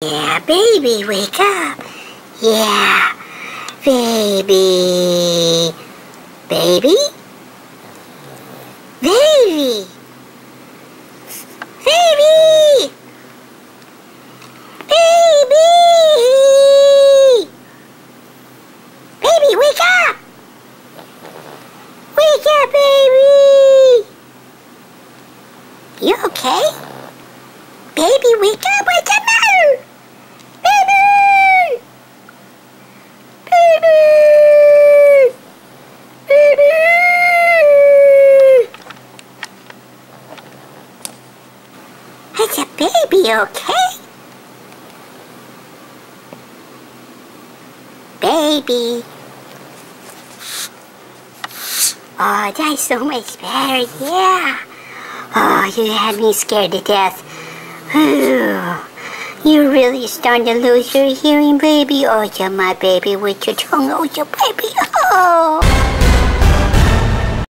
Yeah, baby, wake up. Yeah, baby. Baby? Baby! Baby! Baby! Baby, wake up! Wake up, baby! You okay? Baby, wake up! What's the matter? Baby! Baby! Baby! Is the baby okay? Baby. Oh, that's so much better, yeah. Oh, you had me scared to death. You're really starting to lose your hearing, baby. Oh, yeah, my baby, with your tongue. Oh, your baby. Oh.